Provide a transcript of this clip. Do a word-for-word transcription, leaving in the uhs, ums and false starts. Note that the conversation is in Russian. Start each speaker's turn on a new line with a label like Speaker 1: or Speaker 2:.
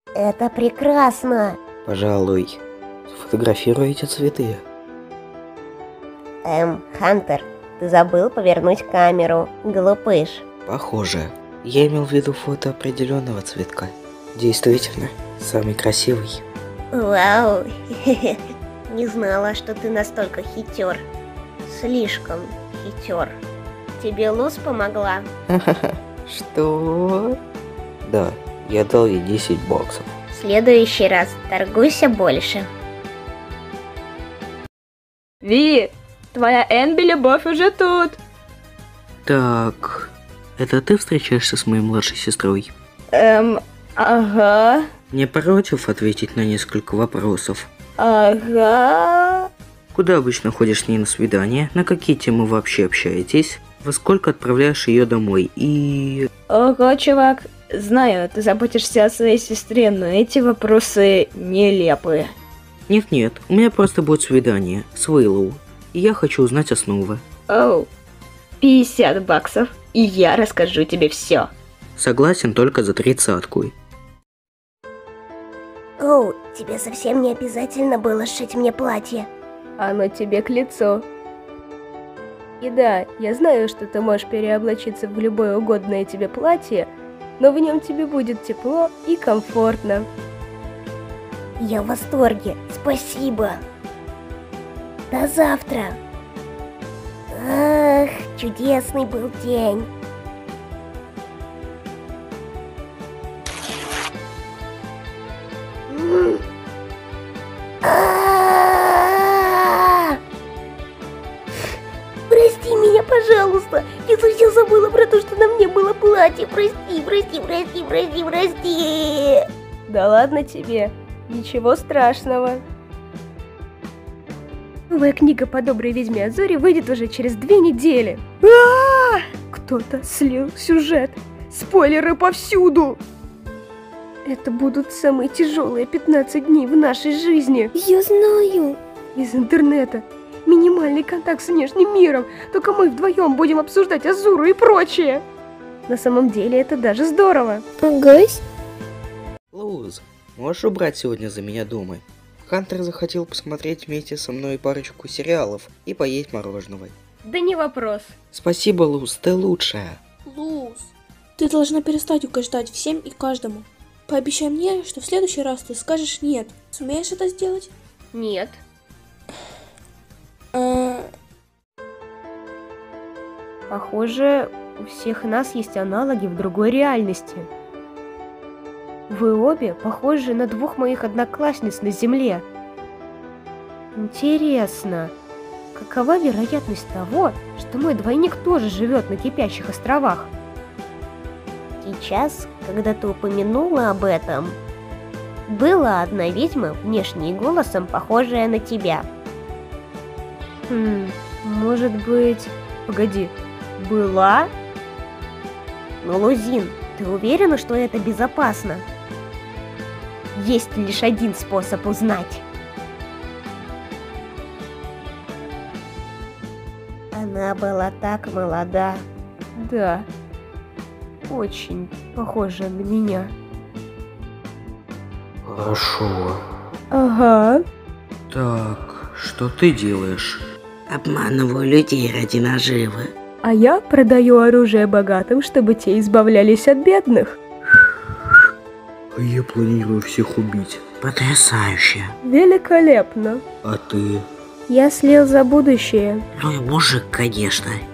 Speaker 1: Это прекрасно.
Speaker 2: Пожалуй, сфотографируй эти цветы.
Speaker 1: Эм, Хантер, ты забыл повернуть камеру, глупыш.
Speaker 2: Похоже. Я имел в виду фото определенного цветка. Действительно, самый красивый.
Speaker 1: Вау, не знала, что ты настолько хитер. Слишком хитер. Тебе Луз помогла?
Speaker 2: Что? Да, я дал ей десять баксов.
Speaker 1: В следующий раз торгуйся больше.
Speaker 3: Ви, твоя Энби любовь уже тут.
Speaker 2: Так, это ты встречаешься с моей младшей сестрой?
Speaker 3: Эм, ага.
Speaker 2: Не против ответить на несколько вопросов?
Speaker 3: Ага.
Speaker 2: Куда обычно ходишь с ней на свидание? На какие темы вообще общаетесь? Во сколько отправляешь ее домой? И...
Speaker 3: Ого, чувак, знаю, ты заботишься о своей сестре, но эти вопросы нелепые.
Speaker 2: Нет-нет, у меня просто будет свидание с Уиллоу, и я хочу узнать основы.
Speaker 3: Оу, пятьдесят баксов, и я расскажу тебе все.
Speaker 2: Согласен только за тридцатку.
Speaker 1: Оу, тебе совсем не обязательно было сшить мне платье.
Speaker 3: Оно тебе к лицу. И да, я знаю, что ты можешь переоблачиться в любое угодное тебе платье, но в нем тебе будет тепло и комфортно.
Speaker 1: Я в восторге, спасибо. До завтра. Ах, чудесный был день. М. А-а-а! Прости меня, пожалуйста. Я совсем забыла про то, что на мне было платье. Прости, прости, прости, прости, прости.
Speaker 3: Да ладно тебе, ничего страшного. Новая книга по доброй ведьме Азори выйдет уже через две недели. А-а-а! Кто-то слил сюжет. Спойлеры повсюду. Это будут самые тяжелые пятнадцать дней в нашей жизни.
Speaker 1: Я знаю.
Speaker 3: Из интернета. Минимальный контакт с внешним миром. Только мы вдвоем будем обсуждать Азуру и прочее. На самом деле это даже здорово.
Speaker 1: Агась?
Speaker 2: Луз, можешь убрать сегодня за меня дома? Хантер захотел посмотреть вместе со мной парочку сериалов и поесть мороженого.
Speaker 3: Да не вопрос.
Speaker 2: Спасибо, Луз, ты лучшая.
Speaker 4: Луз, ты должна перестать угождать всем и каждому. Пообещай мне, что в следующий раз ты скажешь «нет». Сумеешь это сделать?
Speaker 3: Нет.
Speaker 4: А...
Speaker 3: Похоже, у всех нас есть аналоги в другой реальности. Вы обе похожи на двух моих одноклассниц на Земле. Интересно, какова вероятность того, что мой двойник тоже живет на кипящих островах?
Speaker 1: Сейчас, когда ты упомянула об этом, была одна ведьма, внешне и голосом похожая на тебя.
Speaker 3: Хм, может быть... Погоди, была?
Speaker 1: Но, Лузин, ты уверена, что это безопасно?
Speaker 3: Есть лишь один способ узнать.
Speaker 1: Она была так молода.
Speaker 3: Да, очень похожа на меня.
Speaker 2: Хорошо.
Speaker 3: Ага.
Speaker 2: Так, что ты делаешь? Обманываю людей ради наживы.
Speaker 3: А я продаю оружие богатым, чтобы те избавлялись от бедных.
Speaker 2: А я планирую всех убить. Потрясающе.
Speaker 3: Великолепно.
Speaker 2: А ты?
Speaker 3: Я слил за будущее.
Speaker 2: Ну и мужик, конечно.